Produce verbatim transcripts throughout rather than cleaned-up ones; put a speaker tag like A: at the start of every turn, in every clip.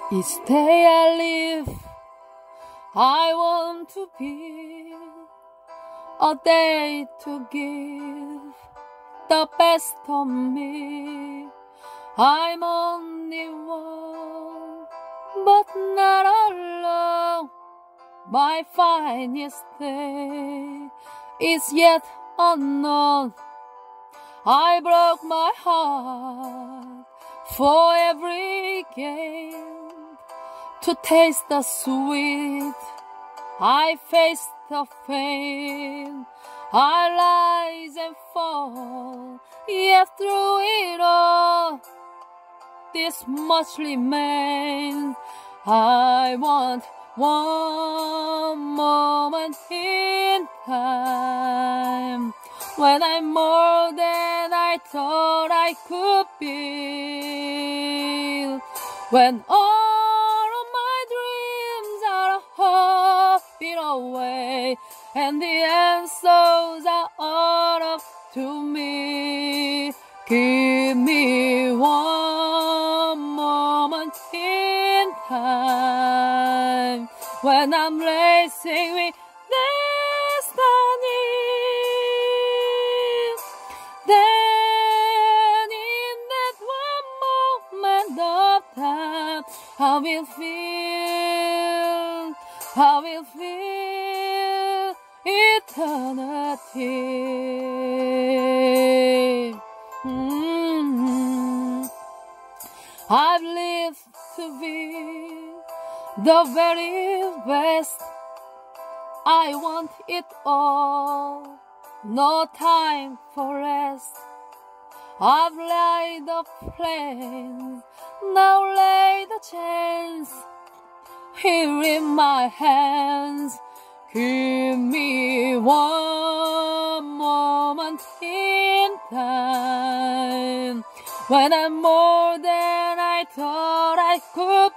A: Each day I live, I want to be a day to give the best of me. I'm only one, but not alone. My finest day is yet unknown. I broke my heart for every game to taste the sweet. I face the pain. I rise and fall, yet through it all, this much remains. I want one moment in time when I'm more than I thought I could be. When all of my dreams are a heartbeat away, and the answers are all up to me. Give me one moment in time when I'm racing with destiny. Then in that one moment of time, I will feel, I will feel eternity. Mm-hmm. I've lived to be the very best. I want it all, no time for rest. I've laid the plans, now lay the chance here in my hands. Give me one moment in time when I'm more than I thought I could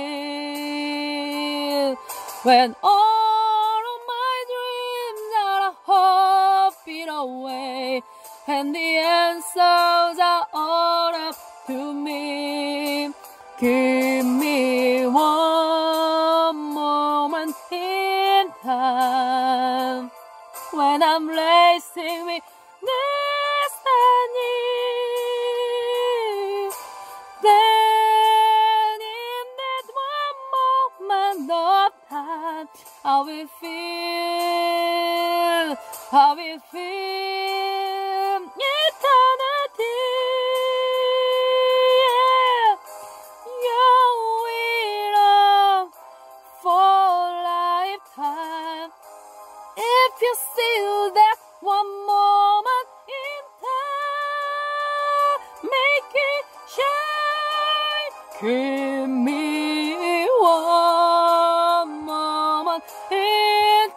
A: be. When all of my dreams are a heartbeat away, and the answers are all up to me. Give me one moment in time when I'm racing with destiny. Then in that one moment of time, I will feel, I will feel eternity. Yeah. You're it for lifetime. If you see that one moment in time, make it shine. Give me one moment in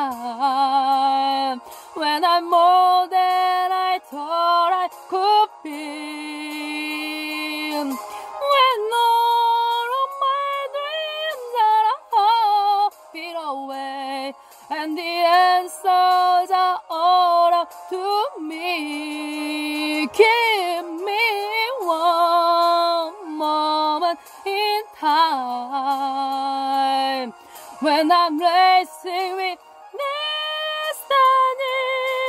A: time when I'm more than I thought I could be. When all of my dreams are a heartbeat away, and the answers are all up to me. Give me one moment in time when I'm racing with destiny.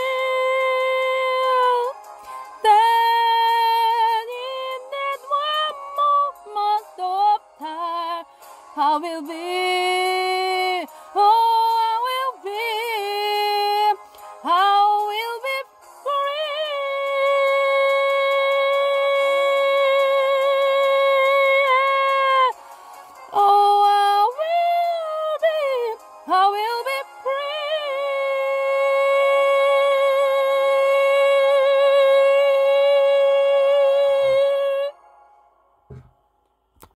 A: Then in that one moment of time, I will be, oh, I will be, I will be free. Oh, I will be, I will be.